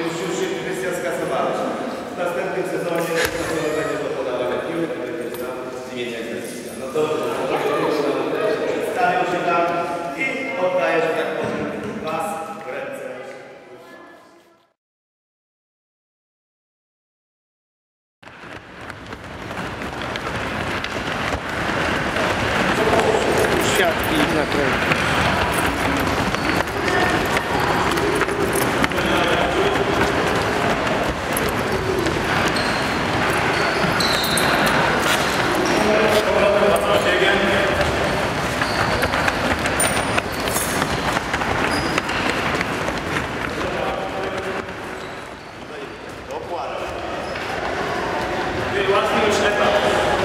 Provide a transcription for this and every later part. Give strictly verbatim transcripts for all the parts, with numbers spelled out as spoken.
już, już się Krystian skasowałeś. W następnym sezonie będzie to podawane piłek, będziesz tam zmieniać nazwiska. No dobrze, przedstawił się tam i oddajesz, tak powiem, was w ręce. Siatki na kręgu. Łatwiej już etap.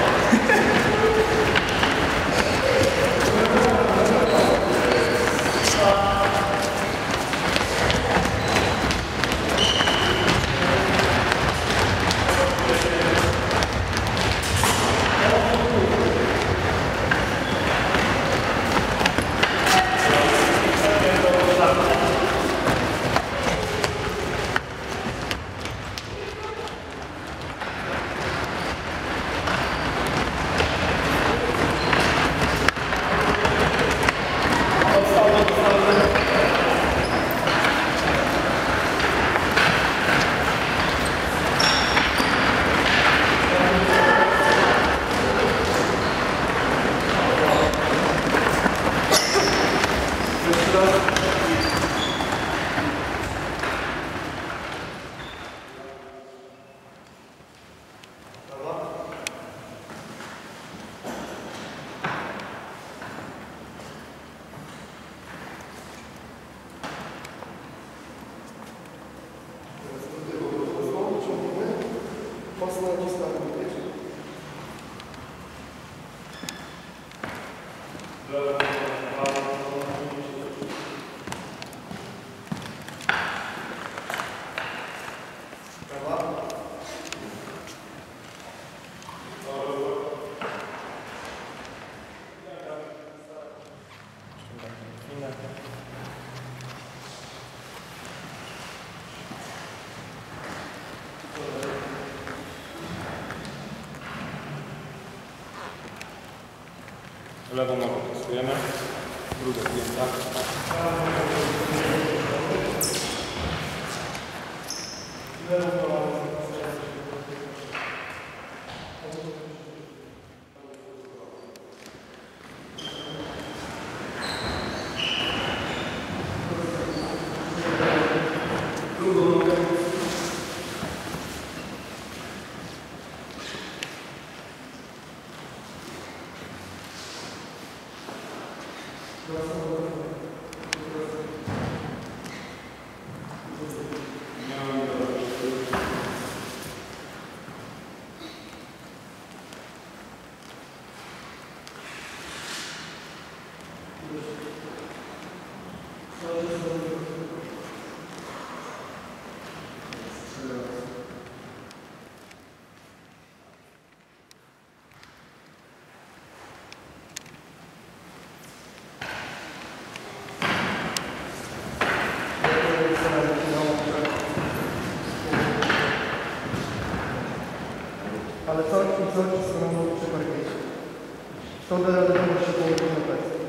Mocno naciskamy, wiesz? Lewą nogą testujemy, druga zdjęta. Ale co i co ci stroną przy parkiecie? To do wiadomo się położyć na plecy.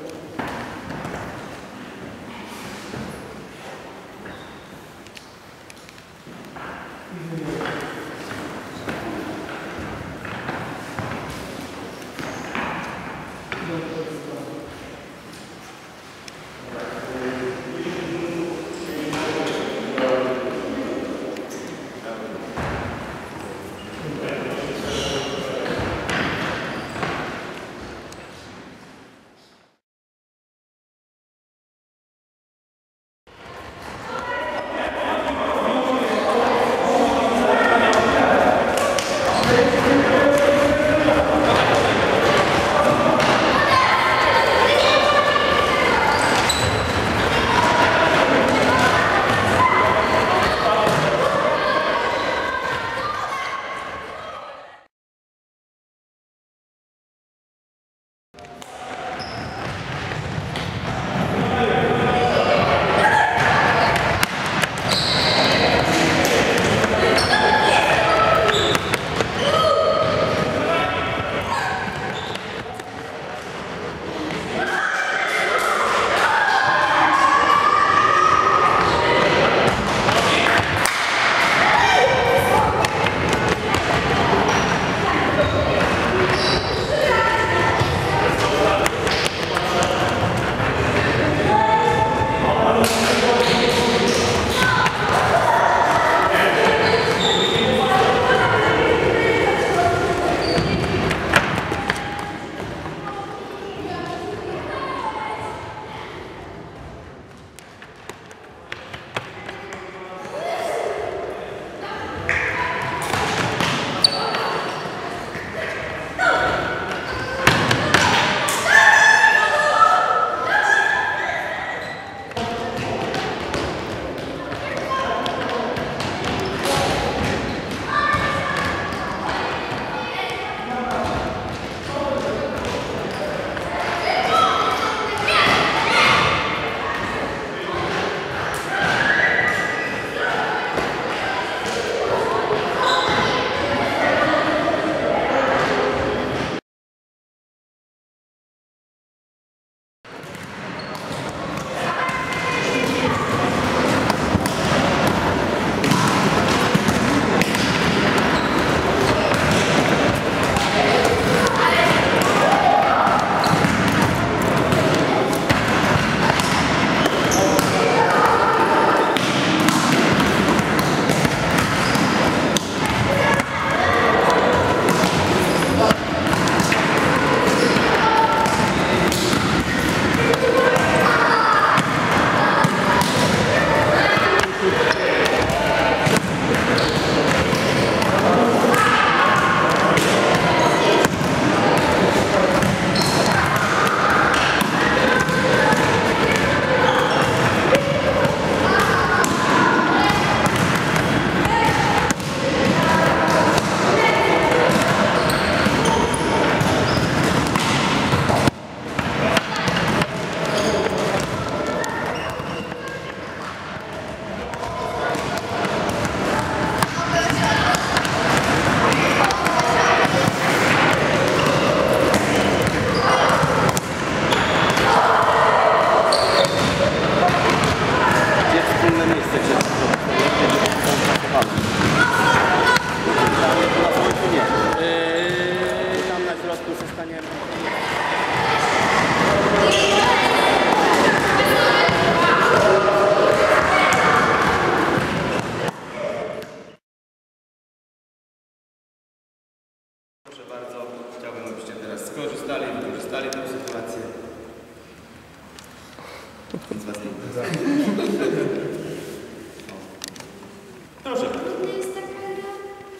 Proszę. Trudna jest taka gra.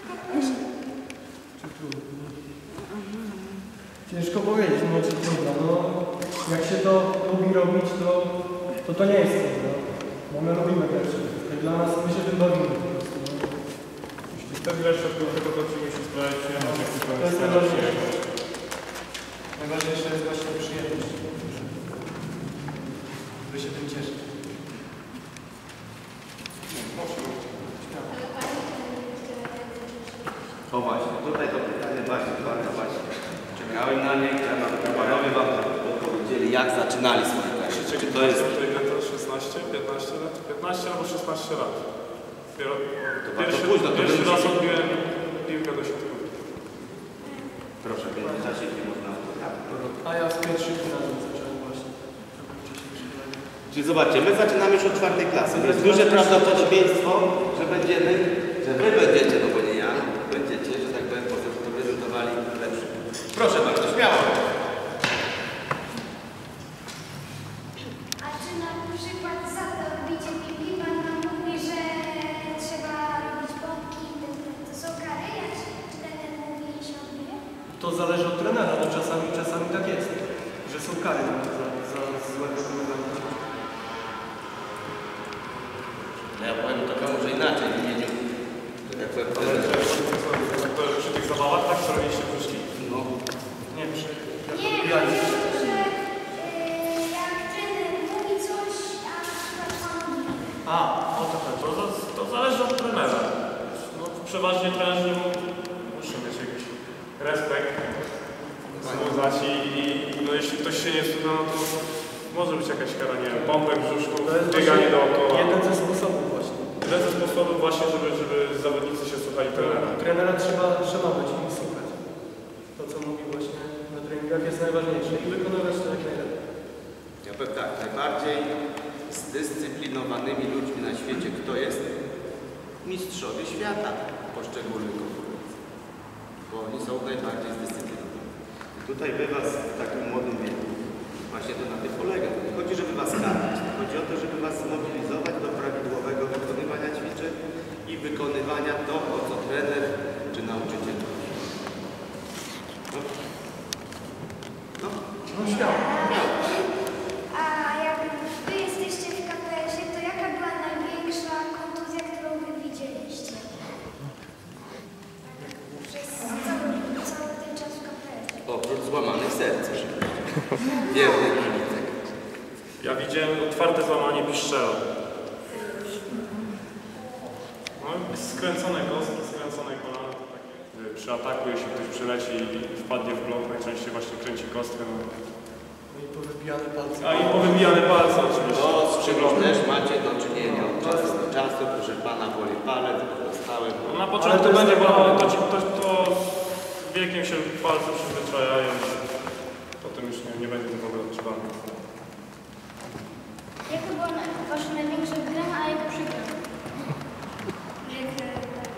Czy trudno? Ciężko powiedzieć, no czy trudno. No, jak się to lubi robić, to to, to nie jest trudno. Bo my lubimy te rzeczy. Jak dla nas my się tym bawimy po prostu. No. Jeśli chcesz grać w środku, tylko to ci musi sprawić przyjemność. Jak To jest najważniejsze. Najważniejsze jest właśnie przyjemność. Wy się tym cieszycie. O właśnie, tutaj to pytanie właśnie, bardzo właśnie. Czekałem na nie, chciałem, aby panowie wam odpowiedzieli, jak zaczynali swoje kariery. Czy to jest... szesnaście, piętnaście lat? piętnaście albo szesnaście lat. Dopiero To pierwszy, bardzo późno, to pierwszy wy raz musicie- odbiłem piłkę do środka. Proszę, w międzyczasie nie można... A ja z pierwszych gimnazjum zacząłem właśnie. Trochę wcześniejsze lata. Czyli zobaczcie, my zaczynamy już od czwartej klasy. Jest duże prawdopodobieństwo, że będziemy, że wy będziecie, no bo nie ja, będziecie, że tak powiem, potem to prezentowali lepszy. Proszę bardzo, śmiało. A czy na przykład za to bicie piłki pan nam mówi, że trzeba robić pompki, to, to są kary, jak czy trener mówi i się odbije? To zależy od trenera, no czasami, czasami tak jest, że są kary za, za złe wykonywanie. No ja powiem to może inaczej w imieniu, jak powiem, Ale prezesa. to, to przy tych zabawach tak co robiliście wróżki? No, Nie wiem, czy... Nie, chodzi o to, że yy, jak trener mówi coś, a na przykład pan odbije. A, o to chodzi. To, to, to zależy od trenera. No, przeważnie trenerzy muszą mieć jakiś respekt, związać i, i no, jeśli ktoś się nie słucha, no to może być jakaś kara, nie wiem, pompek w brzuszku, To jest bieganie właśnie dookoła. jeden ze sposobów właśnie. Jeden ze sposobów właśnie, żeby, żeby zawodnicy się słuchali trenera. Trenera trzeba szanować i słuchać. To, co mówi właśnie na treningach, jest najważniejsze i wykonywać to jak najlepiej. ja powiem tak, najbardziej zdyscyplinowanymi ludźmi na świecie kto jest? Mistrzowie świata poszczególnych konkurencji. Bo oni są najbardziej zdyscyplinowani. I tutaj wy was w takim młodym wieku, właśnie to na tym polega. Nie chodzi, żeby was karać, chodzi o to, żeby was zmobilizować do prawidłowego wykonywania ćwiczeń i wykonywania tego, co trener czy nauczyciel prosi. No. No. No śmiało. A jak wy jesteście w K P S-ie, to jaka była największa kontuzja, którą wy widzieliście? Przez cały, cały ten czas w K P S-ie. Oprócz złamanych serc. Wiernych kibitek. Ja widziałem otwarte złamanie piszczela. No, skręcone kostki, skręcone kolana, to takie y, przy ataku, jeśli ktoś przyleci i wpadnie w blok, najczęściej właśnie kręci kostkę. No. No i powybijane palce. A i powybijane palce oczywiście. To z czym też macie do czynienia od czasu do czasu, proszę pana, boli palec, bo dostałem. No, na początku to jest będzie normalne. bolało, to, ci- to, to z wiekiem się palce przyzwyczajają. Potem już nie, nie będzie to w ogóle odczuwane. Jaka była na- wasza największa wygrana, a jaka przegrana? Jak, e,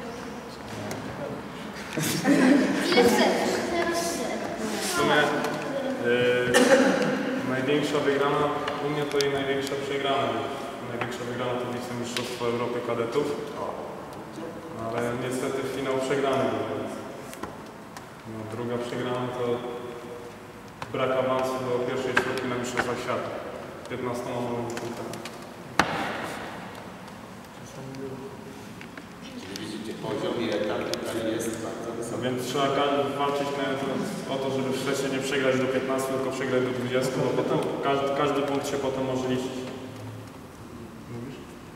Ile chcesz? Teraz chcę. W sumie yy, największa wygrana, u mnie to i największa przegrana. Największa wygrana to jest Mistrzostwo Europy Kadetów. Ale niestety finał przegrany. No, druga przegrana to brak awansu do pierwszej czwórki na Mistrzostwach Świata. piętnastoma punktami. Czyli widzicie, poziom i etap tutaj jest bardzo No wysoki. więc trzeba ka- walczyć nawet o to, żeby w secie nie przegrać do piętnastu, tylko przegrać do dwudziestu, bo potem każdy, każdy punkt się potem może liczyć. Mówisz?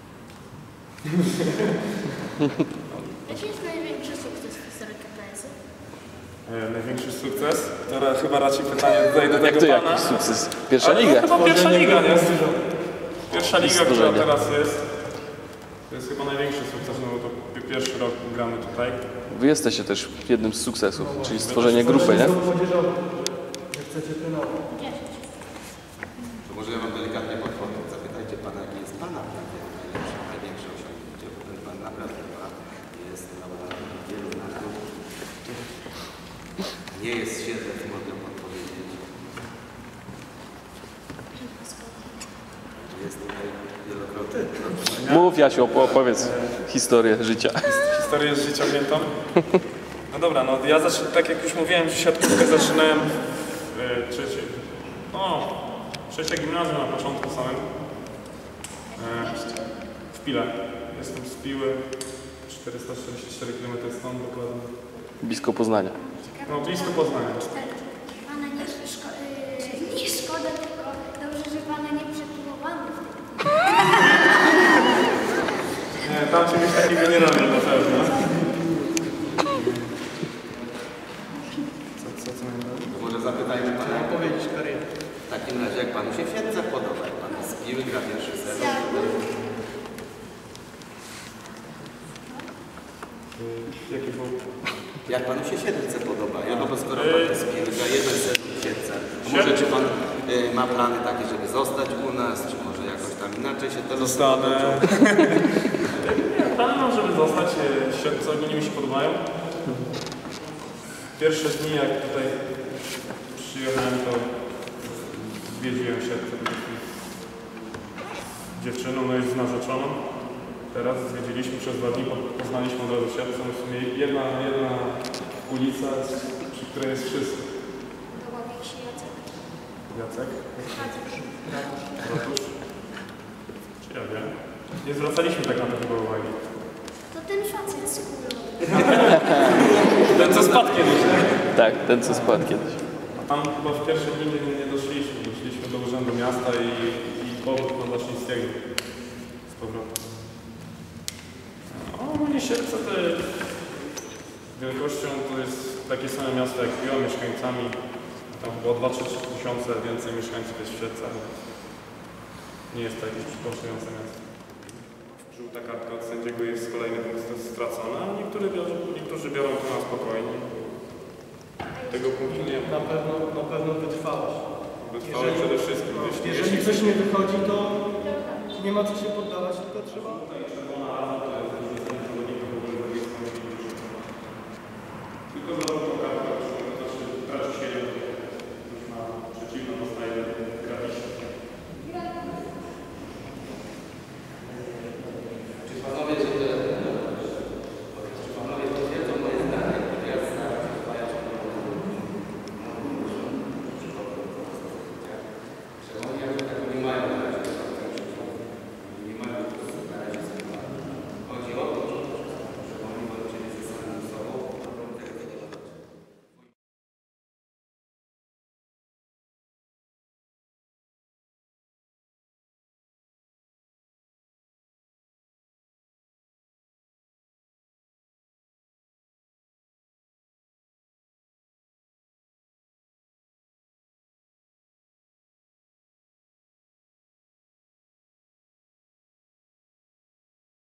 Jaki jest największy sukces w historii K P S-u? E, największy sukces? To ra- chyba raczej pytanie tutaj do Jak tego to pana. jakiś sukces? Pierwsza Ale liga. No, chyba pierwsza liga, nie? Pierwsza liga, która Stworzenie. teraz jest. To jest chyba największy sukces, no bo to pi- pierwszy rok gramy tutaj. Wy jesteście też jednym z sukcesów, czyli stworzenie grupy, nie? Młodzieżowy, że chcecie trenować. To może ja wam delikatnie podpowiem. Zapytajcie pana, jakie jest pana największe, największe osiągnięcie, bo ten pan naprawdę ma, jest laureatem wielu nagród. Nie jest siedem, mogę podpowiedzieć. Jest tutaj wielokrotnie. Mów, Mów Jasiu, opo- opowiedz historię życia. Historię z życia pamiętam. No dobra, no ja zacz- tak jak już mówiłem, że siatkówkę zaczynałem w e, trzeciej, no, trzecie gimnazjum na początku samym. E, w Pile. Jestem z Piły, czterysta czterdzieści cztery kilometry stąd dokładnie. Blisko Poznania. No blisko Poznania. Pana nie, szko yy, nie szkoda, tylko dobrze, że pana nie przepływamy w tym. Nie, tam czegoś takiego nie robię na pewno. Co, co, co miałem robić? To może zapytajmy pana, jak Powiedzieć karierę. w takim razie, jak panu się w Siedlce podoba, jak pan z Piły gra pierwszy sezon. Jaki był? Jak panu się Siedlce podoba? Ja no bo skoro pan jest z Piły, gra jeden sezon w Siedlce, to może czy pan y, ma plany takie, żeby zostać u nas, czy może jakoś tam inaczej się to Zostanę. Plany mam, żeby zostać. e, Siedlce ogólnie mi się podobają. Pierwsze dni, jak tutaj przyjechałem, to zwiedziłem Siedlce z dziewczyną, no już z narzeczoną. Teraz zwiedziliśmy przez dwa dni, po- poznaliśmy od razu Siedlce. W sumie jedna, jedna ulica, przy której jest wszystko. Dołowik się Jacek. Jacek? Jacek. Ratusz? Czy ja wiem? Nie zwracaliśmy tak na to chyba uwagi. To ten facet z kulą. Ten co spadł kiedyś, nie? Tak, ten co spadł kiedyś. A tam chyba w pierwsze dni nie, nie doszliśmy. Doszliśmy do Urzędu Miasta i, i powód na Daszyńskiego z powrotem. No, ogólnie Siedlce to wielkością to jest takie same miasto jak Piła, mieszkańcami. Tam chyba o dwa trzy tysiące więcej mieszkańców jest w Siedlcach. Nie jest to jakieś przytłaczające miasto. Żółta kartka od sędziego jest kolejny punkt stracona, a niektórzy biorą, niektórzy biorą to na spokojnie. Tego punktu nie ma. Na pewno, na pewno wytrwałość. Wytrwały przede wszystkim. Jeśli, Jeżeli coś nie wychodzi, to nie ma co się poddawać, tylko trzeba... Tylko za żółtą kartkę, to znaczy traci się już na przeciwną, dostaje gratisie. Czy panowie, że te